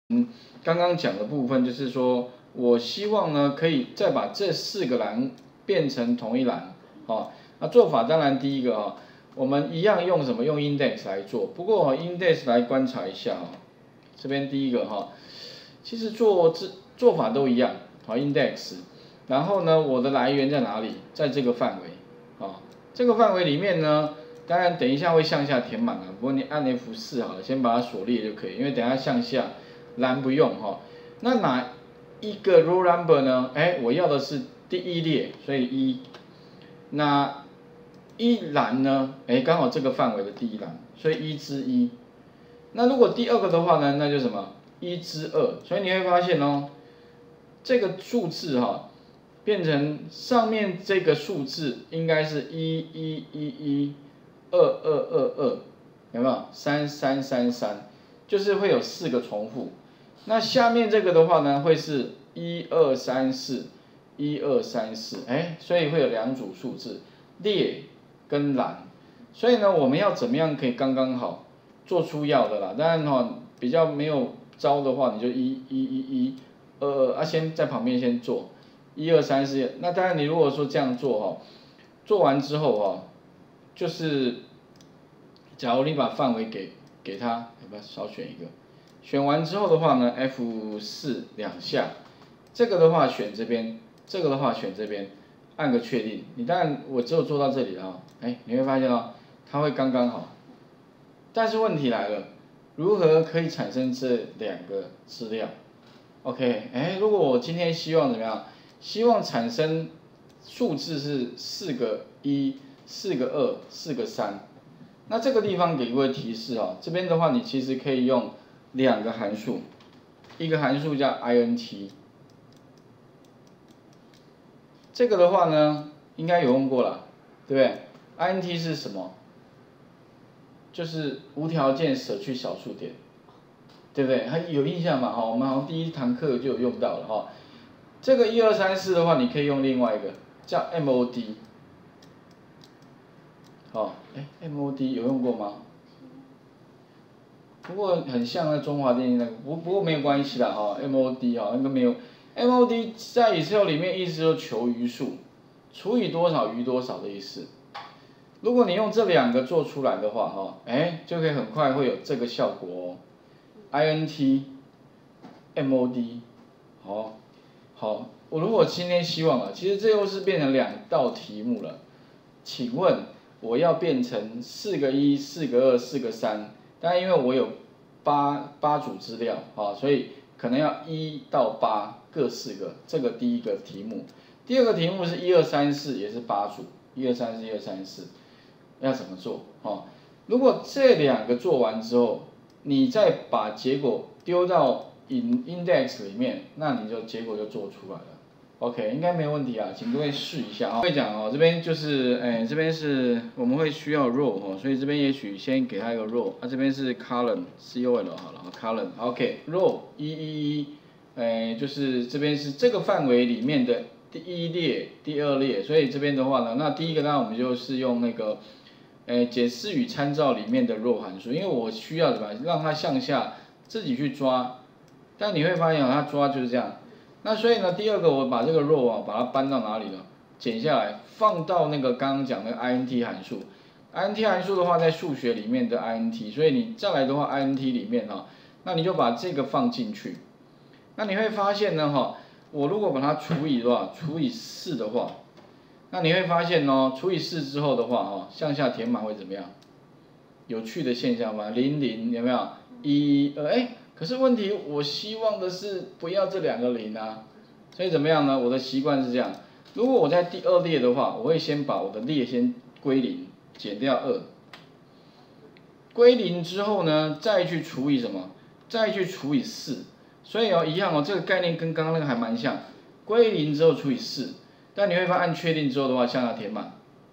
刚刚讲的部分就是说，我希望呢可以再把这4个栏变成同一栏，哦，那做法当然第一个我们一样用什么？用 index 来做，不过index 来观察一下这边第一个其实做法都一样，index， 然后呢我的来源在哪里？在这个范围，这个范围里面呢。当然，等一下会向下填满不过你按 F4好了，先把它锁列就可以，因为等一下向下栏不用那哪一个 row number 呢？我要的是第一列，所以1。那一栏呢？刚好这个范围的第一栏，所以1之1。那如果第二个的话呢？那就什么1之2。所以你会发现这个数字变成上面这个数字应该是1111。2222，有没有？3333，就是会有4个重复。那下面这个的话呢，会是1234，所以会有2组数字，列跟栏。所以呢，我们要怎么样可以刚刚好做出要的啦？当然比较没有招的话，你就111122，先在旁边先做1234。那当然，你如果说这样做做完之后就是，假如你把范围给它，要不要少选一个？选完之后的话呢 ，F4 2下，这个的话选这边，这个的话选这边，按个确定。你当然我只有做到这里了你会发现它会刚刚好。但是问题来了，如何可以产生这2个资料 ？OK， 如果我今天希望怎么样？希望产生数字是4个1。4个2，4个3，那这个地方给各位提示这边的话你其实可以用2个函数，一个函数叫 int， 这个的话呢应该有用过了，对不对 ？int 是什么？就是无条件舍去小数点，对不对？还有印象嘛？我们好像第1堂课就有用到了这个1234的话，你可以用另外一个叫 mod。MOD 有用过吗？不过很像那中华电信那个，不过没有关系啦MOD 那个没有 MOD 在 Excel 里面意思就是求余数，除以多少余多少的意思。如果你用这2个做出来的话就可以很快会有这个效果INT MOD 好，我如果今天希望其实这又是变成2道题目了，请问？我要变成4个1、4个2、4个3，但因为我有8组资料所以可能要1到8各4个，这个第一个题目。第二个题目是1234，也是8组，1234、1234，要怎么做如果这2个做完之后，你再把结果丢到index 里面，那你就结果就做出来了。OK， 应该没有问题啊，请各位试一下会讲这边就是这边是我们会需要 row 所以这边也许先给它一个 row， 这边是 column COL 好了column OK row 111，就是这边是这个范围里面的第1列、第2列，所以这边的话呢，那第一个呢我们就是用那个解释与参照里面的 row 函数，因为我需要怎么让它向下自己去抓，但你会发现它抓就是这样。那所以呢，第二个我把这个 row 把它搬到哪里了？剪下来放到那个刚刚讲的 int 函数。int 函数的话，在数学里面的 int， 所以你再来的话 int 里面那你就把这个放进去。那你会发现呢我如果把它除以的话，除以4的话，那你会发现除以4之后的话向下填满会怎么样？有趣的现象吗？00有没有？1、2，可是问题，我希望的是不要这2个0啊，所以怎么样呢？我的习惯是这样，如果我在第2列的话，我会先把我的列先归0，减掉2，归0之后呢，再去除以什么？再去除以4，所以一样这个概念跟刚刚那个还蛮像，归0之后除以4，但你会发现按确定之后的话，向下填满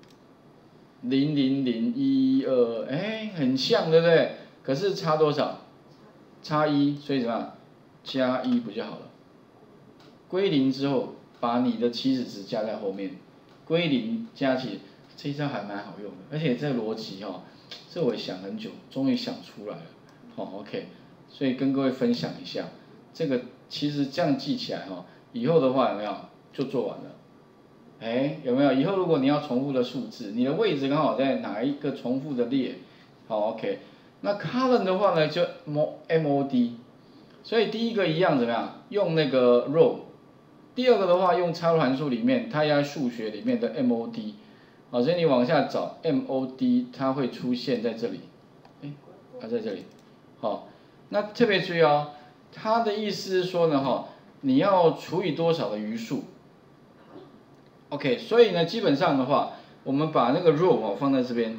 ，000112，很像对不对？可是差多少？差1，所以怎么样？加1不就好了？归0之后，把你的起始值加在后面，归0加起，这一招还蛮好用的，而且这个逻辑这我想很久，终于想出来了。OK， 所以跟各位分享一下。 这个其实这样记起来哈，以后的话有没有就做完了？哎，有没有？以后如果你要重复的数字，你的位置刚好在哪一个重复的列，好 OK。那 column 的话呢，就 MOD， 所以第一个一样怎么样？用那个 row， 第二个的话用插入函数里面，它要数学里面的 MOD， 好，所以你往下找 MOD， 它会出现在这里，哎，它在这里，好，那特别注意哦，它的意思是说呢，哈，你要除以多少的余数 ？OK， 所以呢，基本上的话，我们把那个 row 哦放在这边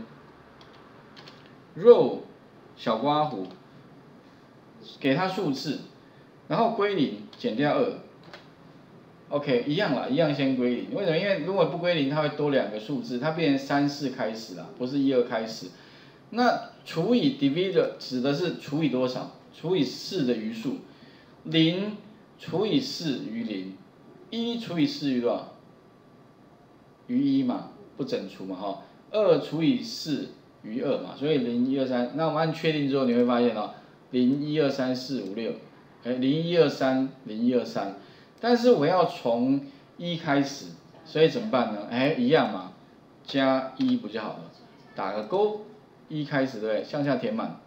，row 小括弧，给它数字，然后归零，减掉2。OK， 一样啦，一样先归零。为什么？因为如果不归零，它会多2个数字，它变成3、4开始啦，不是1、2开始。那除以 divide 指的是除以多少？除以4的余数。0除以4余0，1除以4余多少？余1嘛，不整除嘛哈。2除以4余2嘛，所以0、1、2、3。那我们按确定之后，你会发现哦，0、1、2、3、4、5、6，哎，0、1、2、3、0、1、2、3。但是我要从1开始，所以怎么办呢？哎，一样嘛，加1不就好了？打个勾，1开始对不对？向下填满，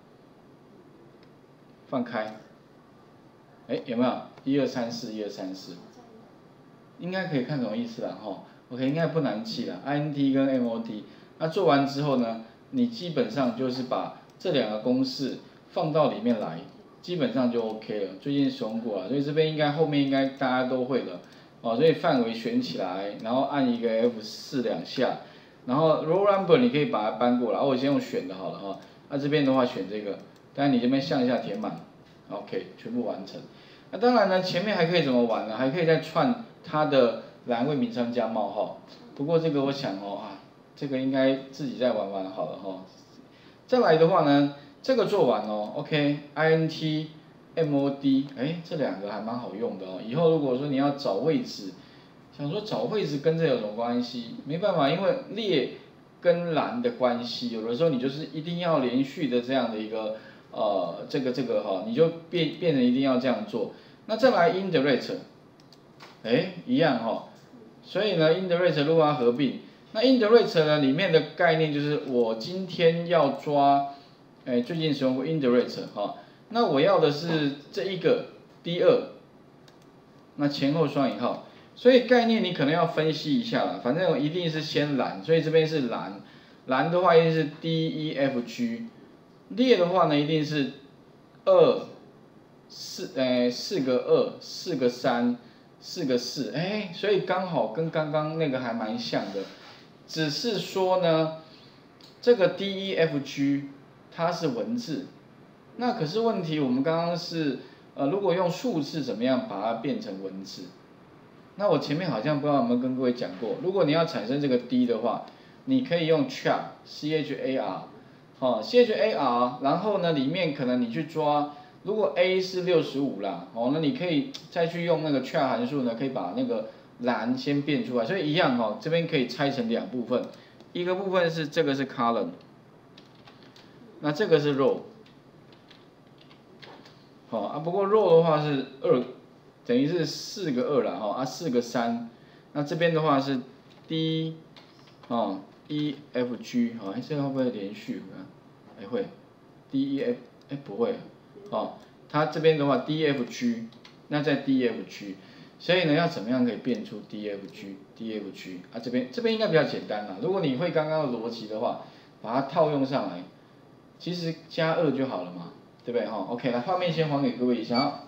放开，哎，有没有？1、2、3、4、1、2、3、4，应该可以看懂意思了哈。OK， 应该不难记了 ，INT 跟 MOD。那做完之后呢，你基本上就是把这2个公式放到里面来。基本上就 OK 了，最近使用过了，所以这边后面应该大家都会了，哦，所以范围选起来，然后按一个 F4 2下，然后 roll number 你可以把它搬过来，我先用选的好了哈，那这边的话选这个，当然你这边向下填满 ，OK， 全部完成。那当然呢，前面还可以怎么玩呢？还可以再串它的栏位名称加冒号，不过这个我想哦这个应该自己再玩玩好了哈。再来的话呢？这个做完哦 ，OK，INT、MOD， 哎，这2个还蛮好用的哦。以后如果说你要找位置，想说找位置跟这有什么关系？没办法，因为列跟栏的关系，有的时候你就是一定要连续的这样的一个这个哈，你就变成一定要这样做。那再来 INDERATE， 哎，一样哈。所以呢 ，INDERATE 如果要合并，那 INDERATE 呢里面的概念就是我今天要抓。哎，最近使用过 INDERATE 哈，那我要的是这一个 D2，那前后双引号，所以概念你可能要分析一下啦，反正一定是先栏，所以这边是栏，栏的话一定是 D、E、F、G， 列的话呢一定是4个2， 4个3， 4个4，哎，所以刚好跟刚刚那个还蛮像的，只是说呢，这个 D、E、F、G。它是文字，那可是问题，我们刚刚是如果用数字怎么样把它变成文字？那我前面好像不知道有没有跟各位讲过，如果你要产生这个 D 的话，你可以用 char， 哦 char， 然后呢里面可能你去抓，如果 A 是65啦，哦，那你可以再去用那个 char 函数呢，可以把那个栏先变出来，所以一样哦，这边可以拆成2部分，一个部分是这个是 column。那这个是 row， 好啊，不过 row 的话是2，等于是4个2啦，哈，4个3，那这边的话是 D， E F G， 好，这个会不会连续？哎会 ，D E F， 哎不会，它这边的话 D F G， 那在 D F G， 所以呢要怎么样可以变出 D F G，D F G 啊这边应该比较简单啦，如果你会刚刚的逻辑的话，把它套用上来。其实加2就好了嘛，对不对哈 ？OK， 来画面先还给各位一下。